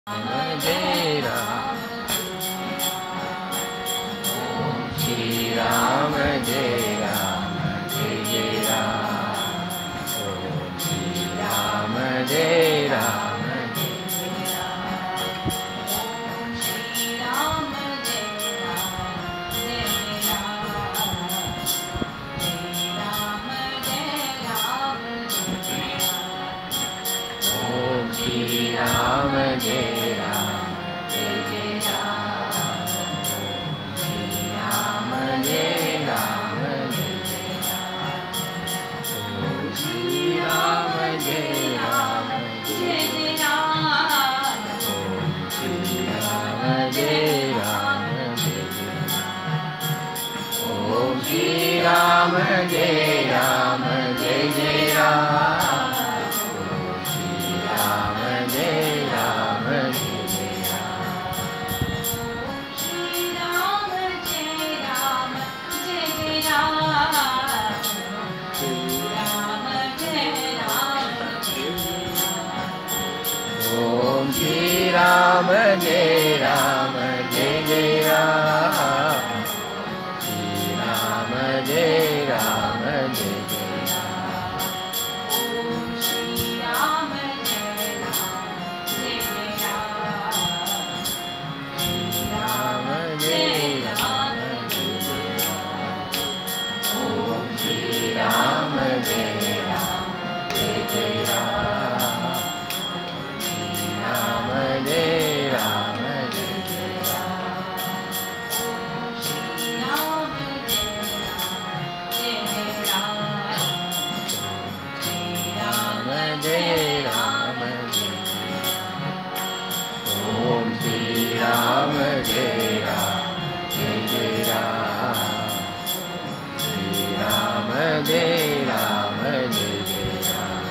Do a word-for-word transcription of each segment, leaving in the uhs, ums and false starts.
Ram Jai Ram. Om Shri Ram Jai Ram Jai Jai Ram. Om Shri Ram Jai Ram Jai Jai Ram. Om Shri Ram Jai Ram Jai Jai Ram. Jai Ram Jai Ram Jai Jai Ram. Om Shri Ram Jai Ram Jai Ram Jai Jai Ram. Om Shri Ram Jai Ram Jai Jai Ram. Om Shri Ram Jai Ram Jai Jai Ram. Shri Ram Jai Ram Jai Jai Ram. Om Shri Ram Jai Ram Jai Jai Ram. Jai Ram Jai Jai Ram. Om Shri Ram Jai Ram Jai Jai Ram. Shri Ram Jai Ram Jai Jai Ram. Om Shri Ram Jai Ram Jai Jai Ram. Shri Ram Jai Ram Jai Jai Ram. Om Shri Ram Jai Ram Jai Ram. Om Shri Ram Jai Ram Jai Jai Ram. Shri Ram Jai Ram Jai Jai Ram.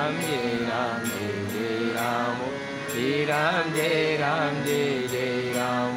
Ram Jai Ram Jai Jai Ram Shri Ram Jai Ram Jai Jai Ram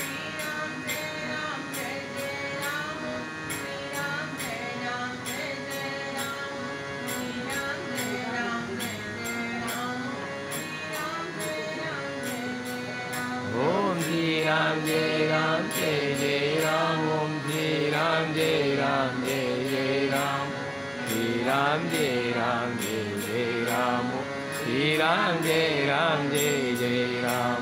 Om Shri Ram Jai Ram Jai Jai Ram Om Shri Ram Jai Ram Jai Jai Ram Shri Ram Jai Ram Jai Jai Ram Shri Ram Jai Ram Jai Jai Ram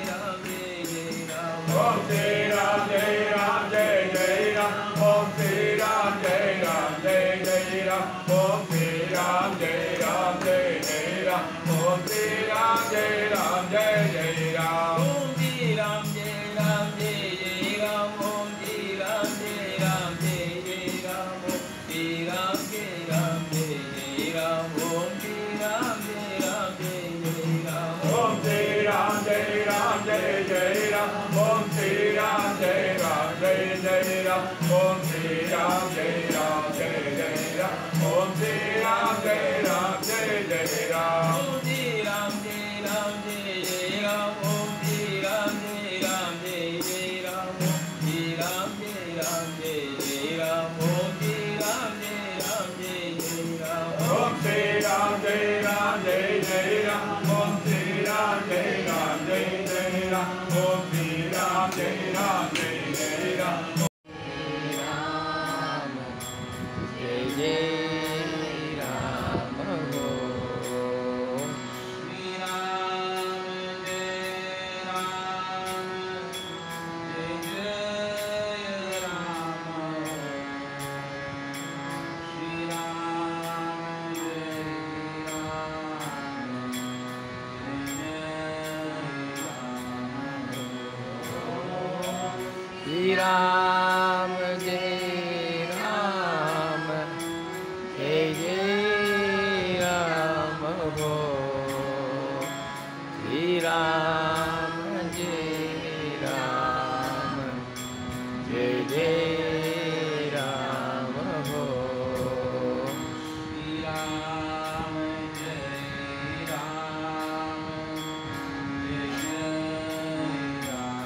Shri Ram Jai Ram Jai Jai Ram Om Shri Ram Jai Ram Jai Jai Ram Om Shri Ram Jai Ram Jai Jai Ram Om Shri Ram Jai Ram Jai Jai Ram Om Shri Ram Jai Ram Jai Jai Ram Om Shri Ram Jai Ram Jai Jai Ram Om Shri Ram Jai Ram Jai Jai Ram Om Shri Ram Jai Ram Jai Jai Ram Om Shri Ram Jai Ram Jai Jai Ram Om Shri Ram Jai Ram Jai Jai Ram Om Shri Ram Jai Ram Jai Jai Ram Om Shri Ram Jai Ram Jai Jai Ram Om Shri Ram Jai Ram Jai Jai Ram Om Shri Ram Jai Ram Jai Jai Ram Om Shri Ram Jai Ram Jai Jai Ram Om Shri Ram Jai Ram Jai Jai Ram Om Shri Ram Jai Ram Jai Jai Ram Om Shri Ram Jai Ram Jai Jai Ram Om Shri Ram Jai Ram Jai Jai Ram Shri Ram Jai Ram Jai Jai Ram Ho Shri Ram Jai Ram Jai Jai Ram Ho Shri Ram Jai Ram Jai Jai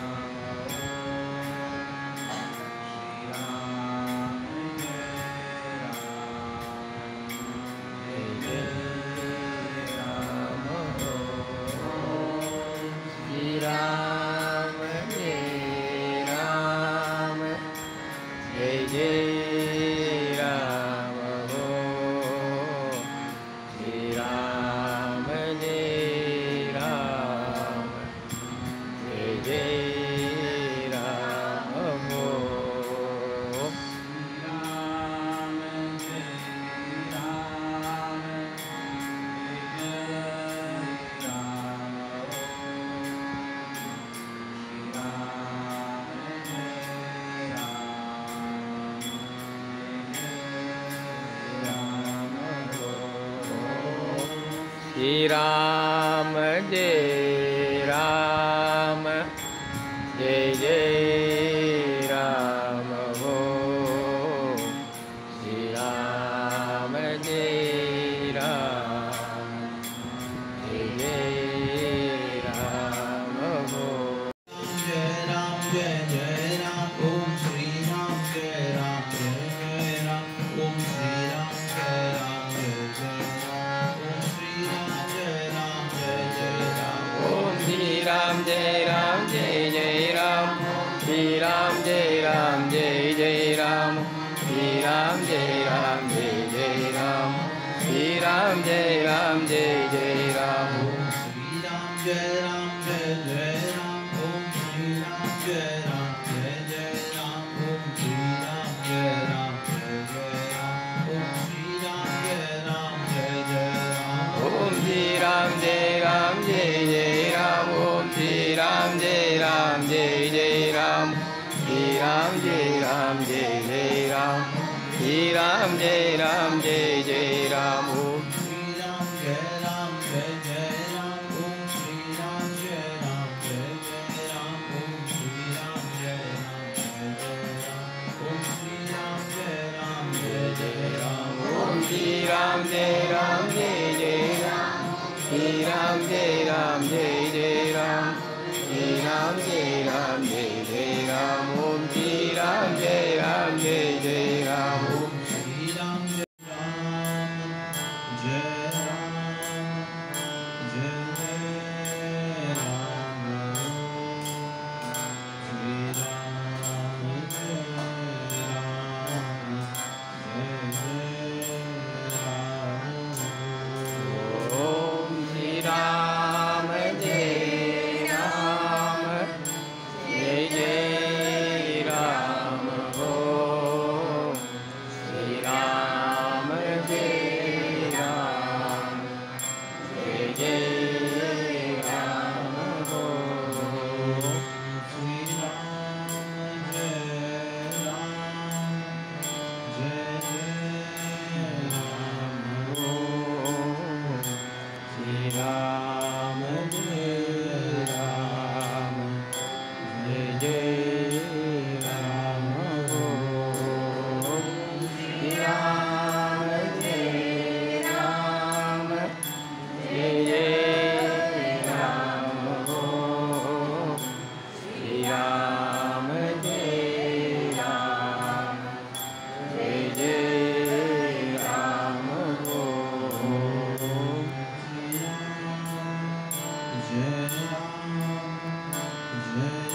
Shri Ram Jai Ram Jai Jai Ram Ho Shri Ram Jai Ram Jai Jai Ram Ho Jai Ram Jai Jai Ram Om Shri Ram Jai Ram Jai Jai Ram Om Shri Ram Jai Ram Jai Jai Ram Om Shri Ram Jai Ram Jai Jai Ram Om Shri Ram Jai Ram Jai Jai Ram Shri Ram Jai Ram Jai Jai Ram Shri Ram Jai Ram Jai Jai Ram Shri Ram Jai Ram Jai Jai Ram Shri Ram Jai Ram Jai Jai Ram Om Shri Ram Jai Ram Jai Jai Ram Om Shri Ram Jai Ram Jai Jai Ram Om Shri Ram Jai Ram Jai Jai Ram Om Shri Ram Jai Ram Jai Jai Ram Om Shri Ram Jai Ram Jai Jai Ram Shri Ram Jai Ram Jai Jai Ram Shri Ram Jai Ram Jai Jai Ram Om Shri Ram Jai Ram Jai Jai Ram Om Shri Ram Jai Ram Jai Jai Ram Om Shri Ram Jai Ram Jai Jai Ram Om Shri Ram Jai Ram Jai Jai Ram Shri Ram Jai Ram Jai Jai Ram Shri Ram Jai Ram Jai Jai Ram Om Shri Ram Jai Ram Jai Jai Ram Om Shri Ram Jai Ram Jai Ram Jai Jai Ram Shri Ram Jai Ram Jai Jai Ram Om Shri Ram Jai Jai Ram Jai